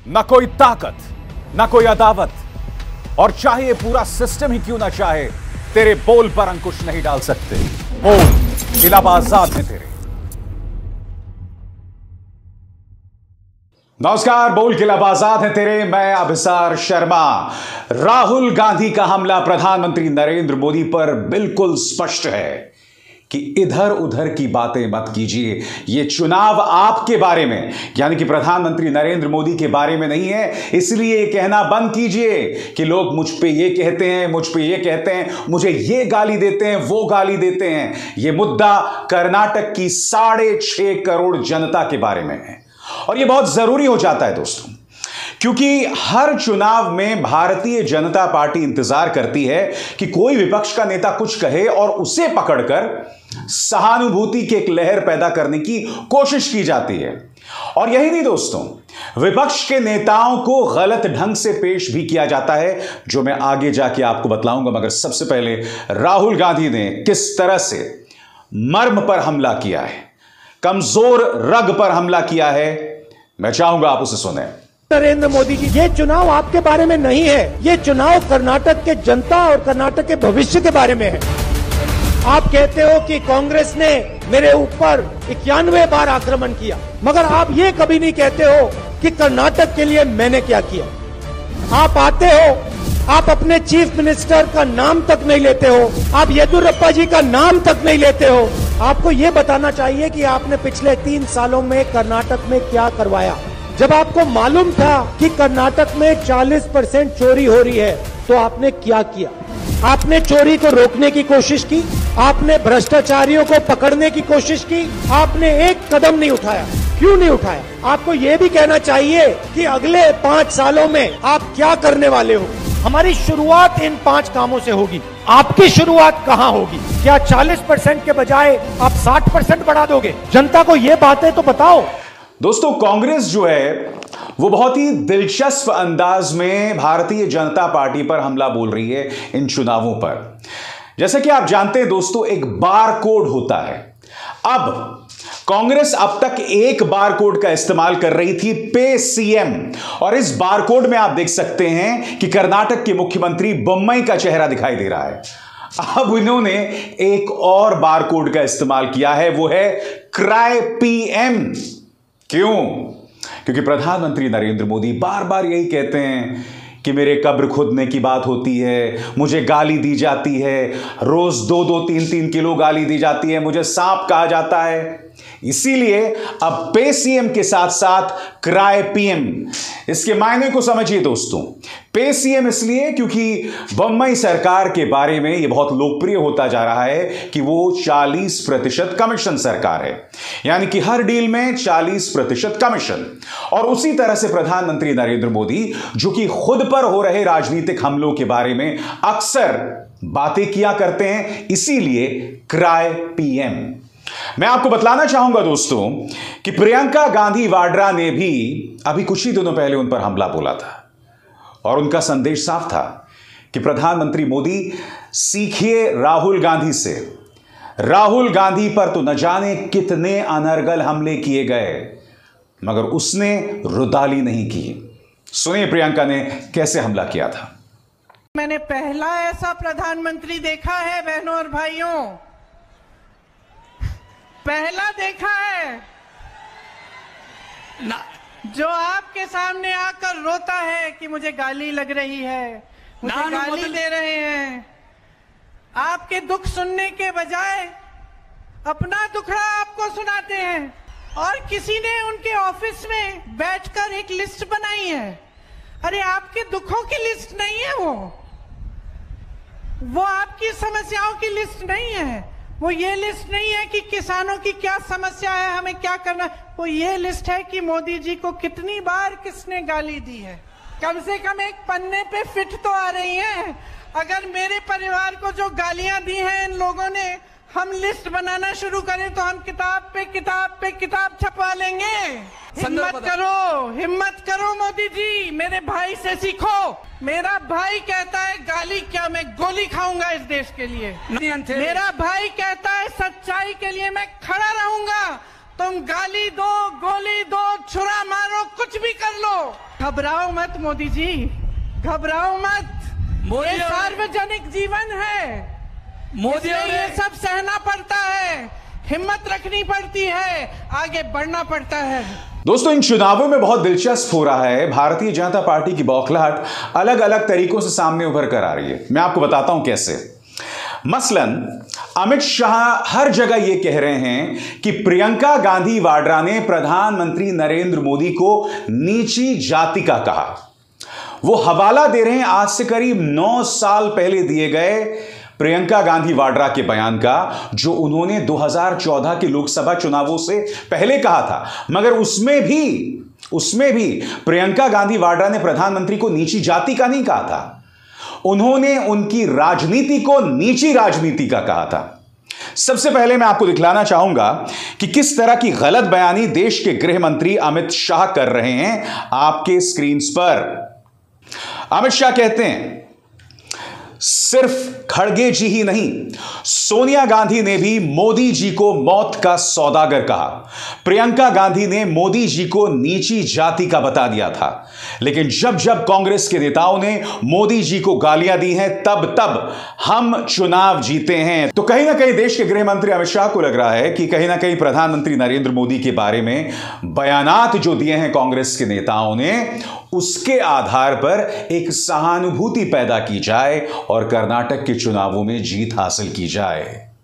न कोई ताकत, न कोई अदावत, और चाहे ये पूरा सिस्टम ही क्यों ना चाहे, तेरे बोल पर अंकुश नहीं डाल सकते। बोल खिलाफ आजाद है तेरे। नमस्कार, बोल खिलाफ आजाद है तेरे। मैं अभिसार शर्मा। राहुल गांधी का हमला प्रधानमंत्री नरेंद्र मोदी पर बिल्कुल स्पष्ट है कि इधर उधर की बातें मत कीजिए। ये चुनाव आपके बारे में, यानी कि प्रधानमंत्री नरेंद्र मोदी के बारे में नहीं है। इसलिए ये कहना बंद कीजिए कि लोग मुझ पे ये कहते हैं, मुझ पे ये कहते हैं, मुझे ये गाली देते हैं, वो गाली देते हैं। ये मुद्दा कर्नाटक की 6.5 करोड़ जनता के बारे में है और ये बहुत जरूरी हो जाता है दोस्तों, क्योंकि हर चुनाव में भारतीय जनता पार्टी इंतजार करती है कि कोई विपक्ष का नेता कुछ कहे और उसे पकड़कर सहानुभूति की एक लहर पैदा करने की कोशिश की जाती है। और यही नहीं दोस्तों, विपक्ष के नेताओं को गलत ढंग से पेश भी किया जाता है, जो मैं आगे जाके आपको बतलाऊंगा। मगर सबसे पहले राहुल गांधी ने किस तरह से मर्म पर हमला किया है, कमजोर रग पर हमला किया है, मैं चाहूंगा आप उसे सुने। नरेंद्र मोदी जी, ये चुनाव आपके बारे में नहीं है, ये चुनाव कर्नाटक के जनता और कर्नाटक के भविष्य के बारे में है। आप कहते हो कि कांग्रेस ने मेरे ऊपर 91 बार आक्रमण किया, मगर आप ये कभी नहीं कहते हो कि कर्नाटक के लिए मैंने क्या किया। आप आते हो, आप अपने चीफ मिनिस्टर का नाम तक नहीं लेते हो, आप येदियुरप्पा जी का नाम तक नहीं लेते हो। आपको ये बताना चाहिए कि आपने पिछले 3 सालों में कर्नाटक में क्या करवाया। जब आपको मालूम था कि कर्नाटक में 40% चोरी हो रही है, तो आपने क्या किया? आपने चोरी को रोकने की कोशिश की, आपने भ्रष्टाचारियों को पकड़ने की कोशिश की, आपने एक कदम नहीं उठाया। क्यों नहीं उठाया? आपको ये भी कहना चाहिए कि अगले 5 सालों में आप क्या करने वाले हो। हमारी शुरुआत इन 5 कामों से होगी। आपकी शुरुआत कहाँ होगी? क्या 40% के बजाय आप 60% बढ़ा दोगे? जनता को ये बातें तो बताओ। दोस्तों, कांग्रेस जो है वो बहुत ही दिलचस्प अंदाज में भारतीय जनता पार्टी पर हमला बोल रही है इन चुनावों पर। जैसे कि आप जानते हैं दोस्तों, एक बार कोड होता है। अब कांग्रेस अब तक एक बार कोड का इस्तेमाल कर रही थी, पे सीएम, और इस बार कोड में आप देख सकते हैं कि कर्नाटक के मुख्यमंत्री बोम्मई का चेहरा दिखाई दे रहा है। अब इन्होंने एक और बार कोड का इस्तेमाल किया है, वो है क्राई पीएम। क्यों? क्योंकि प्रधानमंत्री नरेंद्र मोदी बार बार यही कहते हैं कि मेरे कब्र खुदने की बात होती है, मुझे गाली दी जाती है, रोज 2-2, 3-3 किलो गाली दी जाती है, मुझे सांप कहा जाता है। इसीलिए अब पे सीएम के साथ साथ क्राई पीएम। इसके मायने को समझिए दोस्तों। पे सीएम इसलिए क्योंकि बम्बई सरकार के बारे में यह बहुत लोकप्रिय होता जा रहा है कि वो 40% कमीशन सरकार है, यानी कि हर डील में 40% कमीशन। और उसी तरह से प्रधानमंत्री नरेंद्र मोदी, जो कि खुद पर हो रहे राजनीतिक हमलों के बारे में अक्सर बातें किया करते हैं, इसीलिए क्राई पीएम। मैं आपको बतलाना चाहूंगा दोस्तों कि प्रियंका गांधी वाड्रा ने भी अभी कुछ ही दिनों पहले उन पर हमला बोला था और उनका संदेश साफ था कि प्रधानमंत्री मोदी, सीखिए राहुल गांधी से। राहुल गांधी पर तो न जाने कितने अनर्गल हमले किए गए, मगर उसने रुदाली नहीं की। सुनिए प्रियंका ने कैसे हमला किया था। मैंने पहला ऐसा प्रधानमंत्री देखा है बहनों और भाइयों, पहला देखा है ना, जो आपके सामने आकर रोता है कि मुझे गाली लग रही है, मुझे गाली दे रहे हैं। आपके दुख सुनने के बजाय अपना दुखड़ा आपको सुनाते हैं। और किसी ने उनके ऑफिस में बैठकर एक लिस्ट बनाई है। अरे आपके दुखों की लिस्ट नहीं है वो आपकी समस्याओं की लिस्ट नहीं है। वो ये लिस्ट नहीं है कि किसानों की क्या समस्या है, हमें क्या करना। वो ये लिस्ट है कि मोदी जी को कितनी बार किसने गाली दी है। कम से कम एक पन्ने पे फिट तो आ रही है। अगर मेरे परिवार को जो गालियां दी हैं इन लोगों ने, हम लिस्ट बनाना शुरू करें तो हम किताब पे किताब पे किताब छपवा लेंगे। हिम्मत करो मोदी जी, मेरे भाई से सीखो। मेरा भाई कहता है गाली क्या, मैं गोली खाऊंगा इस देश के लिए। मेरा भाई कहता है सच्चाई के लिए मैं खड़ा रहूंगा। तुम गाली दो, गोली दो, छुरा मारो, कुछ भी कर लो, घबराओ मत मोदी जी, घबराओ मत। ये सार्वजनिक जीवन है, मोदी ये सब सहना पड़ता है, हिम्मत रखनी पड़ती है, आगे बढ़ना पड़ता है। दोस्तों, इन चुनावों में बहुत दिलचस्प हो रहा है। भारतीय जनता पार्टी की बौखलाहट अलग अलग तरीकों से सामने उभर कर आ रही है। मैं आपको बताता हूं कैसे। मसलन अमित शाह हर जगह यह कह रहे हैं कि प्रियंका गांधी वाड्रा ने प्रधानमंत्री नरेंद्र मोदी को नीची जाति का कहा। वो हवाला दे रहे हैं आज से करीब 9 साल पहले दिए गए प्रियंका गांधी वाड्रा के बयान का, जो उन्होंने 2014 के लोकसभा चुनावों से पहले कहा था। मगर उसमें भी प्रियंका गांधी वाड्रा ने प्रधानमंत्री को नीची जाति का नहीं कहा था, उन्होंने उनकी राजनीति को नीची राजनीति का कहा था। सबसे पहले मैं आपको दिखलाना चाहूंगा कि किस तरह की गलत बयानी देश के गृह मंत्री अमित शाह कर रहे हैं आपके स्क्रीन पर। अमित शाह कहते हैं, सिर्फ खड़गे जी ही नहीं, सोनिया गांधी ने भी मोदी जी को मौत का सौदागर कहा। प्रियंका गांधी ने मोदी जी को नीची जाति का बता दिया था। लेकिन जब जब कांग्रेस के नेताओं ने मोदी जी को गालियां दी हैं, तब हम चुनाव जीते हैं। तो कहीं ना कहीं देश के गृह मंत्री अमित शाह को लग रहा है कि कहीं ना कहीं प्रधानमंत्री नरेंद्र मोदी के बारे में बयानात जो दिए हैं कांग्रेस के नेताओं ने, उसके आधार पर एक सहानुभूति पैदा की जाए और कर्नाटक के चुनावों में जीत हासिल की जाए।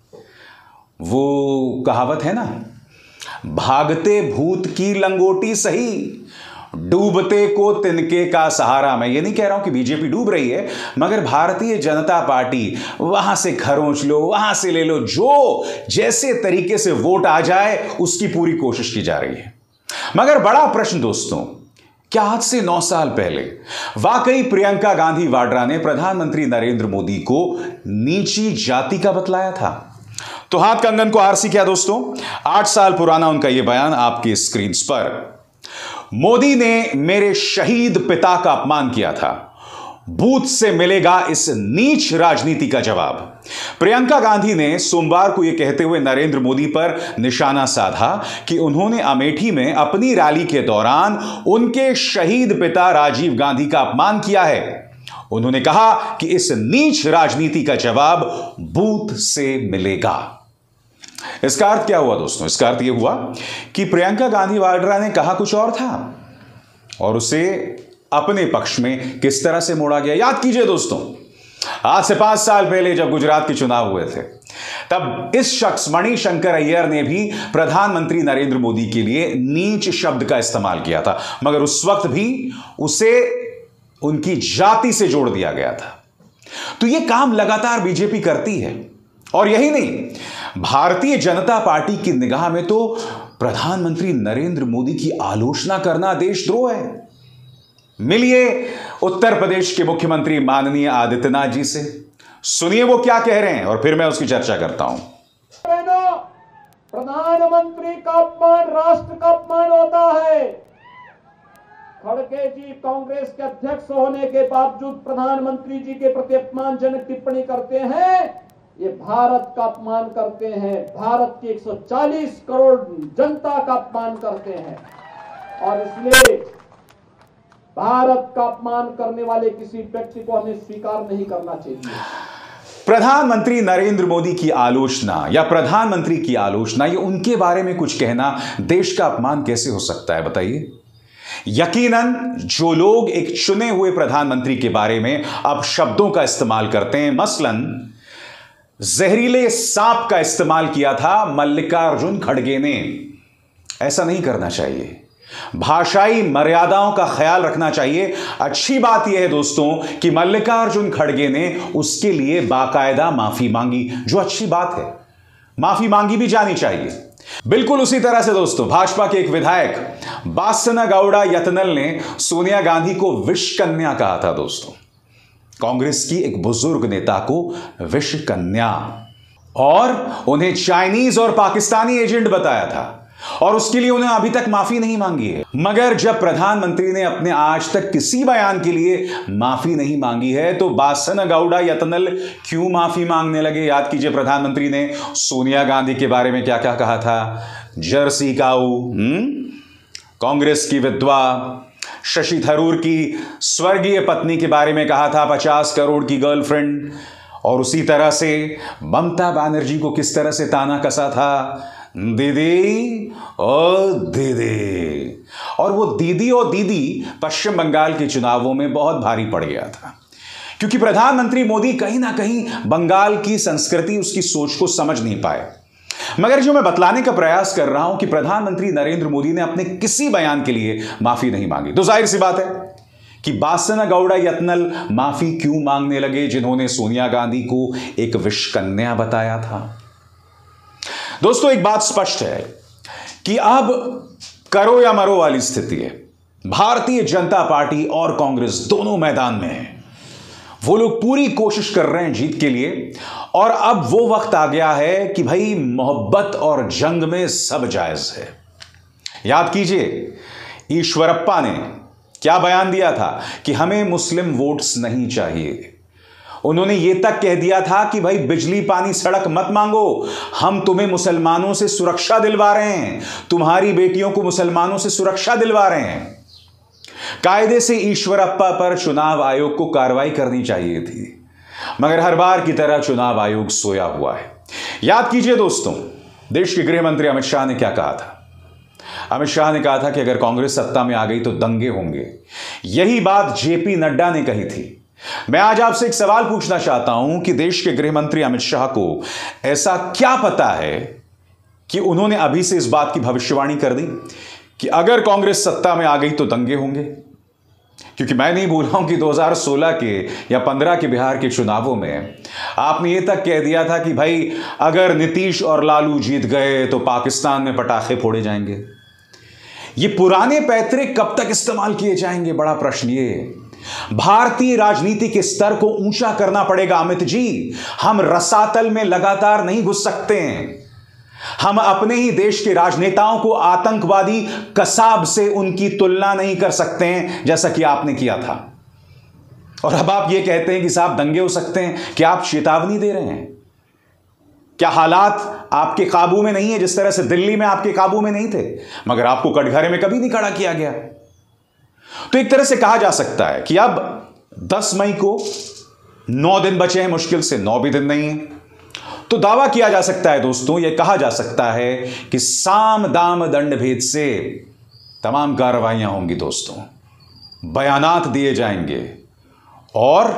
वो कहावत है ना, भागते भूत की लंगोटी सही, डूबते को तिनके का सहारा। मैं ये नहीं कह रहा हूं कि बीजेपी डूब रही है, मगर भारतीय जनता पार्टी वहां से खरोंच लो, वहां से ले लो, जो जैसे तरीके से वोट आ जाए उसकी पूरी कोशिश की जा रही है। मगर बड़ा प्रश्न दोस्तों, क्या आज से 9 साल पहले वाकई प्रियंका गांधी वाड्रा ने प्रधानमंत्री नरेंद्र मोदी को नीची जाति का बतलाया था? तो हाथ कंगन को आरसी क्या दोस्तों, 8 साल पुराना उनका यह बयान आपकी स्क्रीन पर। मोदी ने मेरे शहीद पिता का अपमान किया था, बूथ से मिलेगा इस नीच राजनीति का जवाब। प्रियंका गांधी ने सोमवार को यह कहते हुए नरेंद्र मोदी पर निशाना साधा कि उन्होंने अमेठी में अपनी रैली के दौरान उनके शहीद पिता राजीव गांधी का अपमान किया है। उन्होंने कहा कि इस नीच राजनीति का जवाब बूथ से मिलेगा। इसका अर्थ क्या हुआ दोस्तों? इसका अर्थ यह हुआ कि प्रियंका गांधी वाड्रा ने कहा कुछ और था और उसे अपने पक्ष में किस तरह से मोड़ा गया। याद कीजिए दोस्तों, आज से 5 साल पहले जब गुजरात के चुनाव हुए थे, तब इस शख्स मणिशंकर अय्यर ने भी प्रधानमंत्री नरेंद्र मोदी के लिए नीच शब्द का इस्तेमाल किया था, मगर उस वक्त भी उसे उनकी जाति से जोड़ दिया गया था। तो यह काम लगातार बीजेपी करती है। और यही नहीं, भारतीय जनता पार्टी की निगाह में तो प्रधानमंत्री नरेंद्र मोदी की आलोचना करना देशद्रोह है। मिलिए उत्तर प्रदेश के मुख्यमंत्री माननीय आदित्यनाथ जी से, सुनिए वो क्या कह रहे हैं और फिर मैं उसकी चर्चा करता हूं। प्रधानमंत्री का अपमान राष्ट्र का अपमान होता है। खड़गे जी कांग्रेस के अध्यक्ष होने के बावजूद प्रधानमंत्री जी के प्रति अपमानजनक टिप्पणी करते हैं। ये भारत का अपमान करते हैं, भारत की 140 करोड़ जनता का अपमान करते हैं। और इसलिए भारत का अपमान करने वाले किसी व्यक्ति को हमें स्वीकार नहीं करना चाहिए। प्रधानमंत्री नरेंद्र मोदी की आलोचना या प्रधानमंत्री की आलोचना, ये उनके बारे में कुछ कहना देश का अपमान कैसे हो सकता है बताइए? यकीनन जो लोग एक चुने हुए प्रधानमंत्री के बारे में अब शब्दों का इस्तेमाल करते हैं, मसलन जहरीले सांप का इस्तेमाल किया था मल्लिकार्जुन खड़गे ने, ऐसा नहीं करना चाहिए। भाषाई मर्यादाओं का ख्याल रखना चाहिए। अच्छी बात यह है दोस्तों कि मल्लिकार्जुन खड़गे ने उसके लिए बाकायदा माफी मांगी, जो अच्छी बात है, माफी मांगी भी जानी चाहिए। बिल्कुल उसी तरह से दोस्तों भाजपा के एक विधायक बासना गौड़ा यतनल ने सोनिया गांधी को विष कन्या कहा था दोस्तों, कांग्रेस की एक बुजुर्ग नेता को विष कन्या, और उन्हें चाइनीज और पाकिस्तानी एजेंट बताया था। और उसके लिए उन्हें अभी तक माफी नहीं मांगी है। मगर जब प्रधानमंत्री ने अपने आज तक किसी बयान के लिए माफी नहीं मांगी है तो बासनगौडा यत्नल क्यों माफी मांगने लगे? याद कीजिए, प्रधानमंत्री ने सोनिया गांधी के बारे में क्या क्या कहा था। जर्सी काऊ, कांग्रेस की विधवा, शशि थरूर की स्वर्गीय पत्नी के बारे में कहा था 50 करोड़ की गर्लफ्रेंड, और उसी तरह से ममता बनर्जी को किस तरह से ताना कसा था, दीदी और दीदी। और वो दीदी और दीदी पश्चिम बंगाल के चुनावों में बहुत भारी पड़ गया था, क्योंकि प्रधानमंत्री मोदी कहीं ना कहीं बंगाल की संस्कृति, उसकी सोच को समझ नहीं पाए। मगर जो मैं बतलाने का प्रयास कर रहा हूं कि प्रधानमंत्री नरेंद्र मोदी ने अपने किसी बयान के लिए माफी नहीं मांगी, तो जाहिर सी बात है कि बासनगौडा यत्नल माफी क्यों मांगने लगे, जिन्होंने सोनिया गांधी को एक विषकन्या बताया था। दोस्तों, एक बात स्पष्ट है कि अब करो या मरो वाली स्थिति है। भारतीय जनता पार्टी और कांग्रेस दोनों मैदान में है। वो लोग पूरी कोशिश कर रहे हैं जीत के लिए, और अब वो वक्त आ गया है कि भाई मोहब्बत और जंग में सब जायज है। याद कीजिए, ईश्वरप्पा ने क्या बयान दिया था कि हमें मुस्लिम वोट्स नहीं चाहिए। उन्होंने ये तक कह दिया था कि भाई बिजली पानी सड़क मत मांगो, हम तुम्हें मुसलमानों से सुरक्षा दिलवा रहे हैं, तुम्हारी बेटियों को मुसलमानों से सुरक्षा दिलवा रहे हैं। कायदे से ईश्वरप्पा पर चुनाव आयोग को कार्रवाई करनी चाहिए थी, मगर हर बार की तरह चुनाव आयोग सोया हुआ है। याद कीजिए दोस्तों, देश के गृह मंत्री अमित शाह ने क्या कहा था। अमित शाह ने कहा था कि अगर कांग्रेस सत्ता में आ गई तो दंगे होंगे। यही बात जेपी नड्डा ने कही थी। मैं आज आपसे एक सवाल पूछना चाहता हूं कि देश के गृह मंत्री अमित शाह को ऐसा क्या पता है कि उन्होंने अभी से इस बात की भविष्यवाणी कर दी कि अगर कांग्रेस सत्ता में आ गई तो दंगे होंगे। क्योंकि मैं नहीं भूल रहा हूं कि 2016 के या 15 के बिहार के चुनावों में आपने यह तक कह दिया था कि भाई अगर नीतीश और लालू जीत गए तो पाकिस्तान में पटाखे फोड़े जाएंगे। ये पुराने पैतरे कब तक इस्तेमाल किए जाएंगे, बड़ा प्रश्न ये। भारतीय राजनीति के स्तर को ऊंचा करना पड़ेगा अमित जी। हम रसातल में लगातार नहीं घुस सकते हैं। हम अपने ही देश के राजनेताओं को आतंकवादी कसाब से उनकी तुलना नहीं कर सकते हैं, जैसा कि आपने किया था। और अब आप ये कहते हैं कि साहब दंगे हो सकते हैं। क्या आप चेतावनी दे रहे हैं? क्या हालात आपके काबू में नहीं है, जिस तरह से दिल्ली में आपके काबू में नहीं थे, मगर आपको कटघरे में कभी नहीं खड़ा किया गया? तो एक तरह से कहा जा सकता है कि अब 10 मई को 9 दिन बचे हैं, मुश्किल से 9 भी दिन नहीं है। तो दावा किया जा सकता है दोस्तों, यह कहा जा सकता है कि साम दाम दंड भेद से तमाम कार्रवाइयां होंगी दोस्तों, बयानात दिए जाएंगे और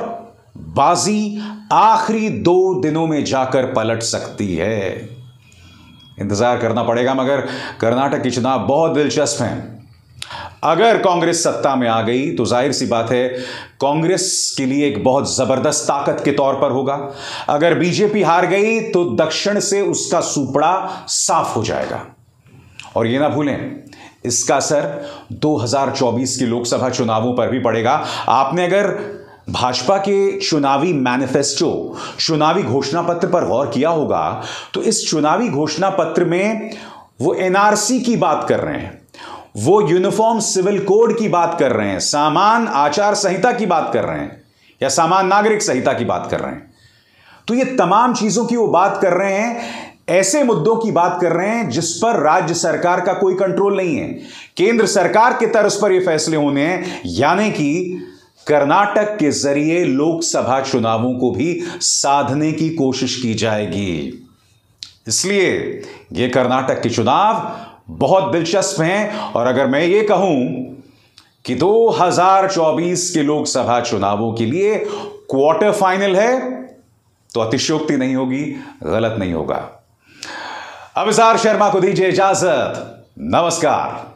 बाजी आखिरी 2 दिनों में जाकर पलट सकती है। इंतजार करना पड़ेगा। मगर कर्नाटक के चुनाव बहुत दिलचस्प हैं। अगर कांग्रेस सत्ता में आ गई तो जाहिर सी बात है कांग्रेस के लिए एक बहुत जबरदस्त ताकत के तौर पर होगा। अगर बीजेपी हार गई तो दक्षिण से उसका सुपड़ा साफ हो जाएगा। और ये ना भूलें, इसका असर 2024 के लोकसभा चुनावों पर भी पड़ेगा। आपने अगर भाजपा के चुनावी मैनिफेस्टो, चुनावी घोषणा पत्र पर गौर किया होगा तो इस चुनावी घोषणा पत्र में वो एनआरसी की बात कर रहे हैं, वो यूनिफॉर्म सिविल कोड की बात कर रहे हैं, सामान्य आचार संहिता की बात कर रहे हैं, या सामान्य नागरिक संहिता की बात कर रहे हैं। तो ये तमाम चीजों की वो बात कर रहे हैं, ऐसे मुद्दों की बात कर रहे हैं जिस पर राज्य सरकार का कोई कंट्रोल नहीं है। केंद्र सरकार के तर्ज पर ये फैसले होने हैं, यानी कि कर्नाटक के जरिए लोकसभा चुनावों को भी साधने की कोशिश की जाएगी। इसलिए ये कर्नाटक के चुनाव बहुत दिलचस्प हैं। और अगर मैं ये कहूं कि 2024 के लोकसभा चुनावों के लिए क्वार्टर फाइनल है तो अतिशयोक्ति नहीं होगी, गलत नहीं होगा। अभिसार शर्मा को दीजिए इजाजत। नमस्कार।